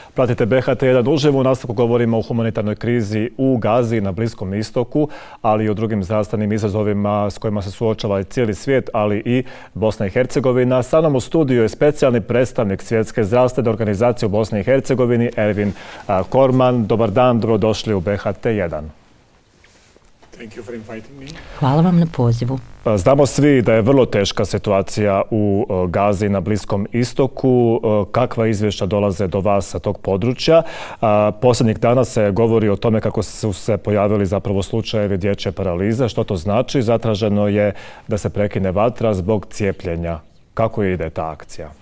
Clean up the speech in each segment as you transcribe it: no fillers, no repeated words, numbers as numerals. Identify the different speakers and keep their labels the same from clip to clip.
Speaker 1: Pratite BHT1 uživo, u nastavku govorimo o humanitarnoj krizi u Gazi i na Bliskom istoku, ali i o drugim zdravstvenim izazovima s kojima se suočava i cijeli svijet, ali i Bosna i Hercegovina. Sa nam u studiju je specijalni predstavnik Svjetske zdravstvene organizacije u Bosni i Hercegovini, Ervin Korman. Dobar dan, dobrodošli u BHT1.
Speaker 2: Hvala vam na pozivu.
Speaker 1: Znamo svi da je vrlo teška situacija u Gazi na Bliskom istoku. Kakva izvješća dolaze do vas sa tog područja? Posljednjih dana se govori o tome kako su se pojavili zapravo slučajevi dječje paralize. Što to znači? Zatraženo je da se prekine vatra zbog cijepljenja. Kako ide ta akcija?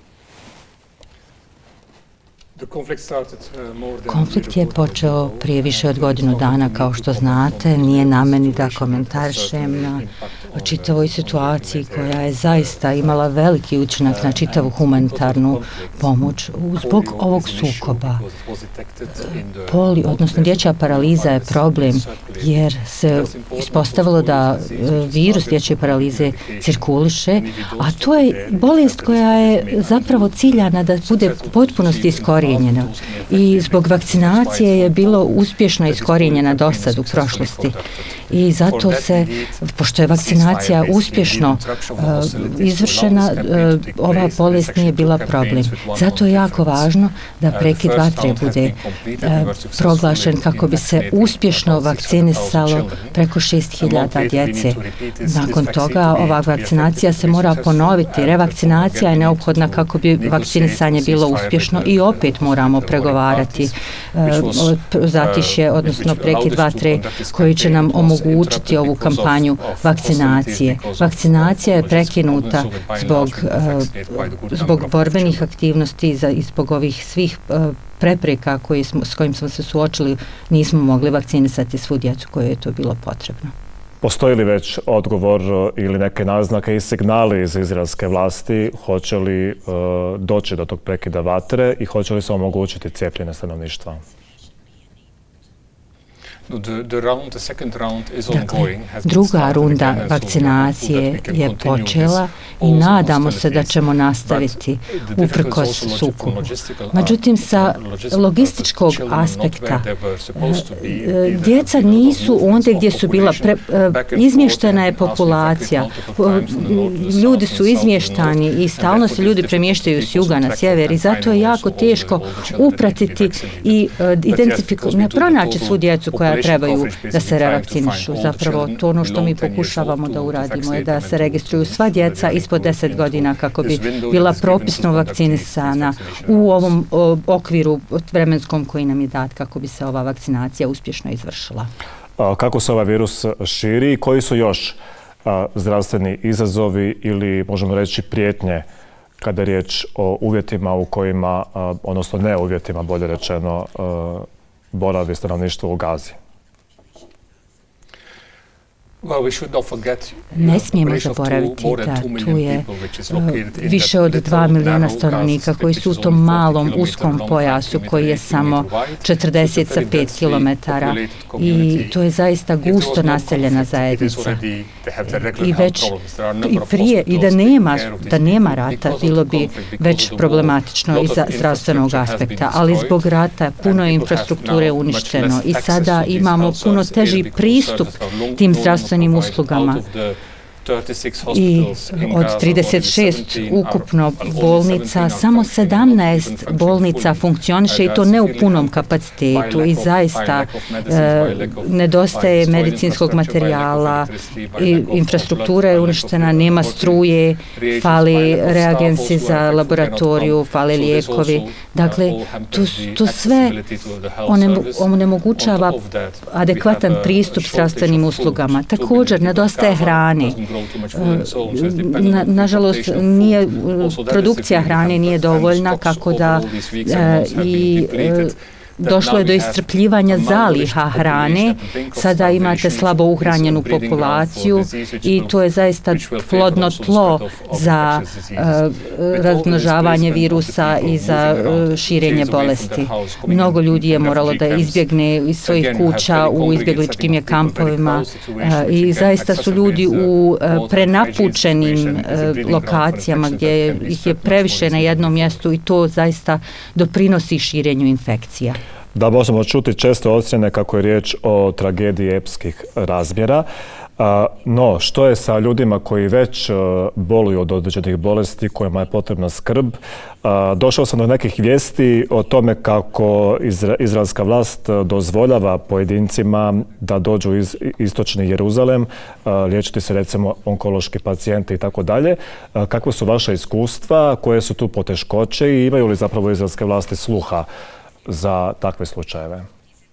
Speaker 2: Konflikt je počeo prije više od godinu dana, kao što znate. Nije na meni da komentarišem na čitavoj situaciji koja je zaista imala veliki učinak na čitavu humanitarnu pomoć. Zbog ovog sukoba, odnosno dječja paraliza je problem jer se ispostavilo da virus dječje paralize cirkuliše, a to je bolest koja je zapravo ciljana da bude potpunosti iskorijenjena. I zbog vakcinacije je bilo uspješno iskorijenjena do sad u prošlosti. I zato se, pošto je vakcinacija uspješno izvršena, ova bolest nije bila problem. Zato je jako važno da prekid vatre bude proglašen kako bi se uspješno vakcinisalo preko 6.000 djece. Nakon toga ova vakcinacija se mora ponoviti. Revakcinacija je neophodna kako bi vakcinisanje bilo uspješno i opet moramo pregovarati zatišje, odnosno prekid vatre koji će nam omogućiti ovu kampanju vakcinacije. Vakcinacija je prekinuta zbog borbenih aktivnosti i zbog ovih svih prepreka s kojim smo se suočili. Nismo mogli vakcinisati svu djecu koje je to bilo potrebno.
Speaker 1: Postoji li već odgovor ili neke naznake i signali iz izraelske vlasti? Hoće li doći do tog prekida vatre i hoće li se omogućiti cijepljenje stanovništva?
Speaker 2: Druga runda vakcinacije je počela i nadamo se da ćemo nastaviti uprkos sukobu. Međutim, sa logističkog aspekta, djeca nisu ondje gdje su bila, izmještena je populacija, ljudi su izmještani i stalno se ljudi premještaju s juga na sjever i zato je jako teško upratiti i pronaći svu djecu koja trebaju da se revakcinišu. Zapravo to ono što mi pokušavamo da uradimo je da se registruju sva djeca ispod 10 godina kako bi bila propisno vakcinisana u ovom okviru vremenskom koji nam je dat kako bi se ova vakcinacija uspješno izvršila.
Speaker 1: Kako se ovaj virus širi i koji su još zdravstveni izazovi ili možemo reći prijetnje kada je riječ o uvjetima u kojima, odnosno ne uvjetima, bolje rečeno, boravi stanovništvo u Gazi?
Speaker 2: Ne smijemo zaboraviti da tu je više od 2 milijuna stanovnika koji su u tom malom, uskom pojasu koji je samo 45 kilometara i to je zaista gusto naseljena zajednica. I već i prije, i da nema rata, bilo bi već problematično iz zdravstvenog aspekta, ali zbog rata puno infrastrukture uništeno i sada imamo puno teži pristup tim zdravstvenim uslugama. I od 36 ukupno bolnica, samo 17 bolnica funkcioniše i to ne u punom kapacitetu i zaista nedostaje medicinskog materijala, infrastruktura je uništena, nema struje, fali reagensi za laboratoriju, fali lijekovi. Dakle, to sve onemogućava adekvatan pristup zdravstvenim uslugama. Također, nedostaje hrane. Nažalost, produkcija hrane nije dovoljna kako da i došlo je do iscrpljivanja zaliha hrane, sada imate slabo uhranjenu populaciju i to je zaista plodno tlo za razmnožavanje virusa i za širenje bolesti. Mnogo ljudi je moralo da izbjegne iz svojih kuća u izbjegličkim je kampovima i zaista su ljudi u prenapučenim lokacijama gdje ih je previše na jednom mjestu i to zaista doprinosi širenju infekcija.
Speaker 1: Da, možemo čuti često ocjene kako je riječ o tragediji epskih razmjera. No, što je sa ljudima koji već boluju od određenih bolesti kojima je potrebna skrb? Došao sam do nekih vijesti o tome kako izraelska vlast dozvoljava pojedincima da dođu iz istočni Jeruzalem, liječiti se recimo onkološki pacijenti i tako dalje. Kakve su vaša iskustva, koje su tu poteškoće i imaju li zapravo izraelske vlasti sluha za takve slučajeve?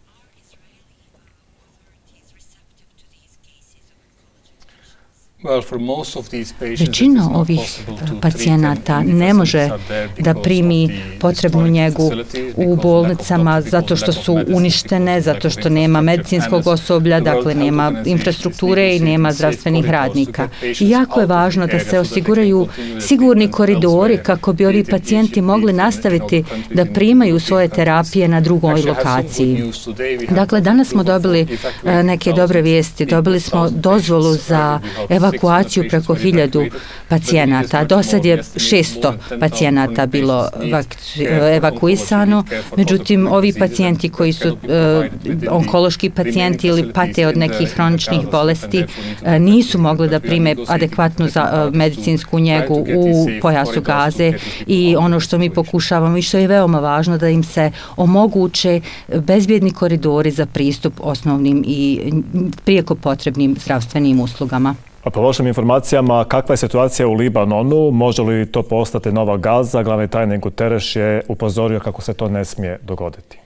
Speaker 2: Većina ovih pacijenata ne može da primi potrebnu njegu u bolnicama zato što su uništene, zato što nema medicinskog osoblja, dakle nema infrastrukture i nema zdravstvenih radnika. I jako je važno da se osiguraju sigurni koridori kako bi ovi pacijenti mogli nastaviti da primaju svoje terapije na drugoj lokaciji. Dakle, danas smo dobili neke dobre vijesti. Dobili smo dozvolu za evakuaciju preko 1000 pacijenata. Do sad je 600 pacijenata bilo evakuisano. Međutim, ovi pacijenti koji su onkološki pacijenti ili pate od nekih hroničnih bolesti nisu mogli da prime adekvatnu medicinsku njegu u pojasu Gaze i ono što mi pokušavamo i što je veoma važno da im se omoguće bezbjedni koridori za pristup osnovnim i prijeko potrebnim zdravstvenim uslugama.
Speaker 1: A po vašim informacijama, kakva je situacija u Libanonu? Može li to postati nova Gaza? Glavni tajnik Guterres je upozorio kako se to ne smije dogoditi.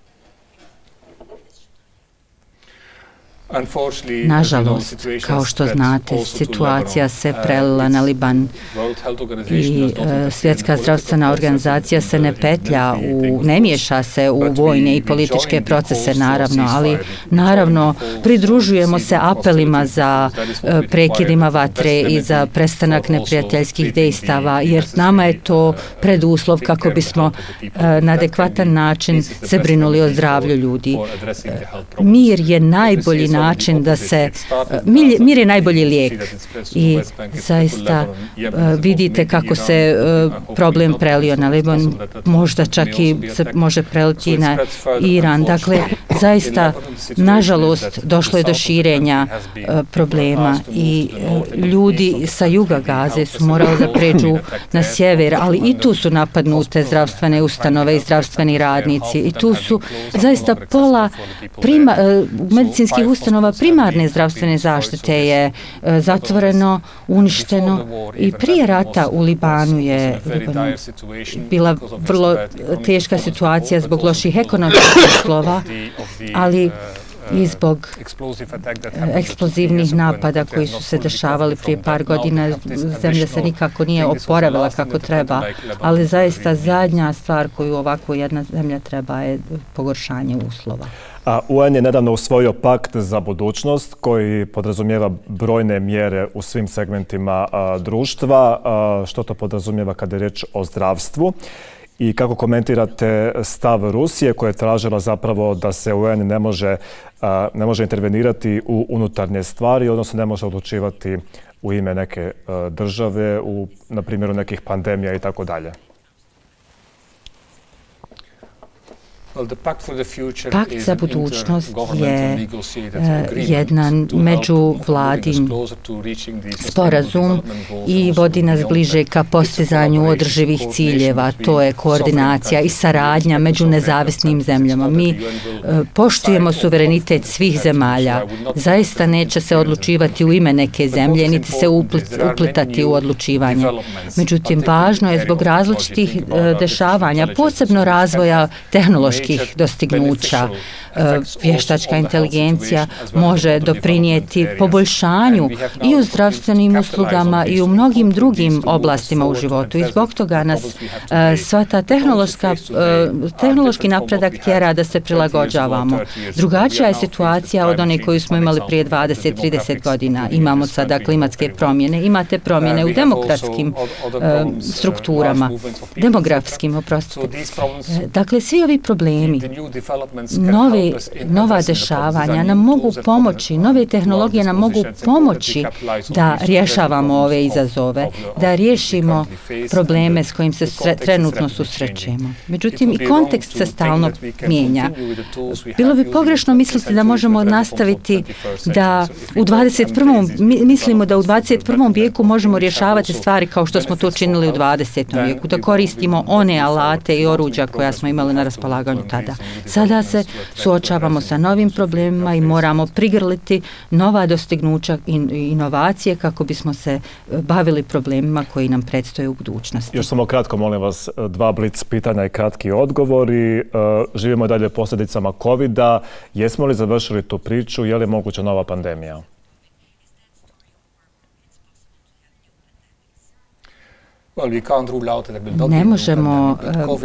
Speaker 2: Nažalost, kao što znate, situacija se prelila na Liban i Svjetska zdravstvena organizacija se ne petlja, ne miješa se u vojne i političke procese, naravno, ali naravno pridružujemo se apelima za prekidima vatre i za prestanak neprijateljskih dejstava, jer nama je to preduslov kako bismo na adekvatan način se brinuli o zdravlju ljudi. Mir je najbolji način da se... Mir je najbolji lijek i zaista vidite kako se problem prelio na Liban, možda čak i se može preliti na Iran. Dakle, zaista, nažalost, došlo je do širenja problema i ljudi sa juga Gaze su morali da pređu na sjever, ali i tu su napadnute zdravstvene ustanove i zdravstveni radnici i tu su zaista pola medicinskih ustanova primarne zdravstvene zaštite je zatvoreno, uništeno i prije rata u Libanu je bila vrlo teška situacija zbog loših ekonomskih uslova, ali i zbog eksplozivnih napada koji su se dešavali prije par godina. Zemlja se nikako nije oporavila kako treba, ali zaista zadnja stvar koju ovako jedna zemlja treba je pogoršanje uslova.
Speaker 1: UN je nedavno usvojio pakt za budućnost koji podrazumijeva brojne mjere u svim segmentima društva. Što to podrazumijeva kada je riječ o zdravstvu? I kako komentirate stav Rusije koja je tražila zapravo da se UN ne može intervenirati u unutarnje stvari, odnosno ne može odlučivati u ime neke države, na primjeru nekih pandemija i tako dalje?
Speaker 2: Pakt za budućnost je jedan međuvladin sporazum i vodi nas bliže ka postizanju održivih ciljeva. To je koordinacija i saradnja među nezavisnim zemljama. Mi poštujemo suverenitet svih zemalja. Zaista neće se odlučivati u ime neke zemlje, niti se uplitati u odlučivanje. Međutim, važno je zbog različitih dešavanja, posebno razvoja tehnoloških tehnoloških dostignuća. Vještačka inteligencija može doprinijeti poboljšanju i u zdravstvenim uslugama i u mnogim drugim oblastima u životu. I zbog toga nas sva ta tehnološki napredak tjera da se prilagođavamo. Drugačija je situacija od one koju smo imali prije 20-30 godina. Imamo sada klimatske promjene, imate promjene u demokratskim strukturama, demografskim, oprostite. Dakle, svi ovi problemi, nova dešavanja nam mogu pomoći, nove tehnologije nam mogu pomoći da rješavamo ove izazove, da riješimo probleme s kojim se trenutno susrećemo. Međutim, i kontekst se stalno mijenja. Bilo bi pogrešno misliti da možemo nastaviti da mislimo da u 21. vijeku možemo rješavati stvari kao što smo to činili u 20. vijeku, da koristimo one alate i oruđa koja smo imali na raspolaganju tada. Sada se suočavamo sa novim problemima i moramo prigrliti nova dostignuća i inovacije kako bismo se bavili problemima koji nam predstoje u budućnosti.
Speaker 1: Još samo kratko, molim vas, 2 blic pitanja i kratki odgovori. Živimo dalje posljedicama COVID-a. Jesmo li završili tu priču? Je li moguća nova pandemija?
Speaker 2: Ne možemo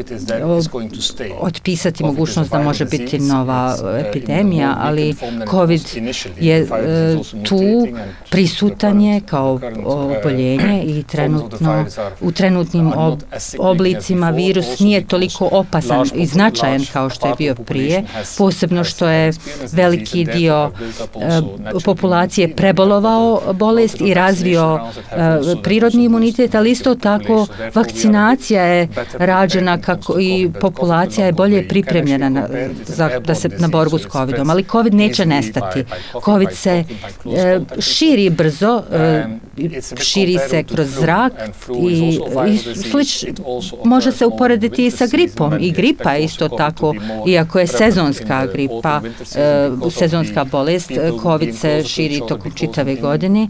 Speaker 2: otpisati mogućnost da može biti nova epidemija, ali COVID je tu, prisutan je kao oboljenje i u trenutnim oblicima virus nije toliko opasan i značajan kao što je bio prije, posebno što je veliki dio populacije prebolovao bolest i razvio prirodni imunitet, ali isto tako vakcinacija je rađena kako i populacija je bolje pripremljena na borbu s COVID-om, ali COVID neće nestati. COVID se širi brzo, širi se kroz zrak i može se uporediti i sa gripom. I gripa je isto tako, iako je sezonska gripa, sezonska bolest, COVID se širi tokom čitave godine.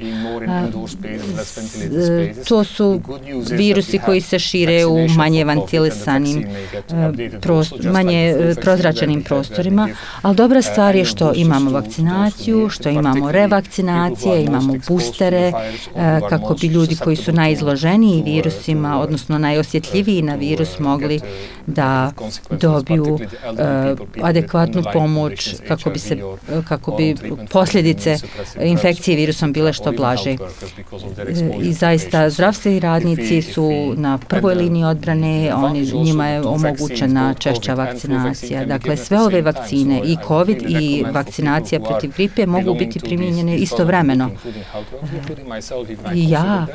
Speaker 2: To su virusi koji se šire u manje ventilisanim, manje prozračenim prostorima, ali dobra stvar je što imamo vakcinaciju, što imamo revakcinacije, imamo boostere, kako bi ljudi koji su najizloženiji virusima, odnosno najosjetljiviji na virus, mogli da dobiju adekvatnu pomoć kako bi posljedice infekcije virusom bile što blaže. I zaista zdravstveni radnici su na prvoj liniji odbrane, njima je omogućena češća vakcinacija. Dakle, sve ove vakcine, i COVID i vakcinacija protiv gripe, mogu biti primijenjene istovremeno. I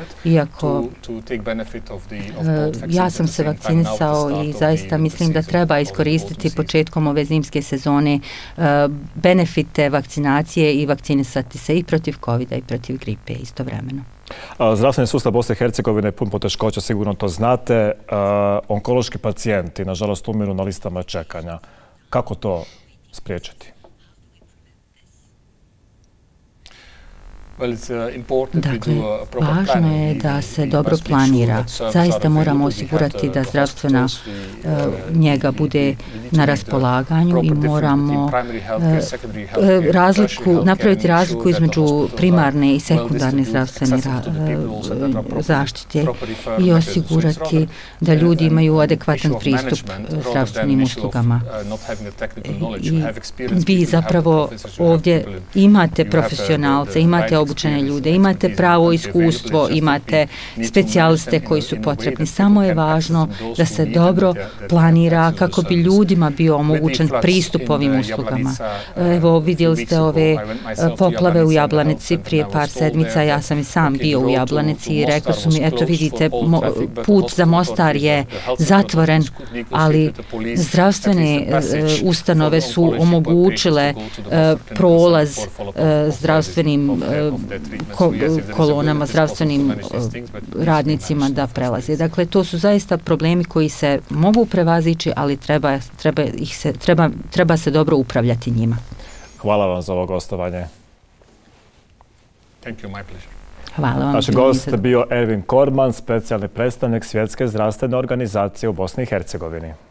Speaker 2: ja sam se vakcinisao i zaista mislim da treba iskoristiti početkom ove zimske sezone benefite vakcinacije i vakcinisati se i protiv COVID-a i protiv gripe istovremeno.
Speaker 1: Zdravstveni sustav Bosne i Hercegovine je pun poteškoća, sigurno to znate. Onkološki pacijenti, nažalost, umiru na listama čekanja. Kako to spriječiti?
Speaker 2: Dakle, važno je da se dobro planira. Zaista moramo osigurati da zdravstvena njega bude na raspolaganju i moramo napraviti razliku između primarne i sekundarne zdravstvene zaštite i osigurati da ljudi imaju adekvatan pristup zdravstvenim uslugama. Vi zapravo ovdje imate profesionalce, imate obučene ljude, imate pravo iskustvo, imate specijaliste koji su potrebni. Samo je važno da se dobro planira kako bi ljudima bio omogućen pristup ovim uslugama. Evo, vidjeli ste ove poplave u Jablanici prije par sedmica. Ja sam i sam bio u Jablanici i rekli su mi, eto vidite, put za Mostar je zatvoren, ali zdravstvene ustanove su omogućile prolaz zdravstvenim kolonama, zdravstvenim radnicima da prelaze. Dakle, to su zaista problemi koji se mogu prevazići, ali treba se dobro upravljati njima.
Speaker 1: Hvala vam za ovo gostovanje.
Speaker 2: Hvala vam.
Speaker 1: Naš gost bio Ervin Korman, specijalni predstavnik Svjetske zdravstvene organizacije u Bosni i Hercegovini.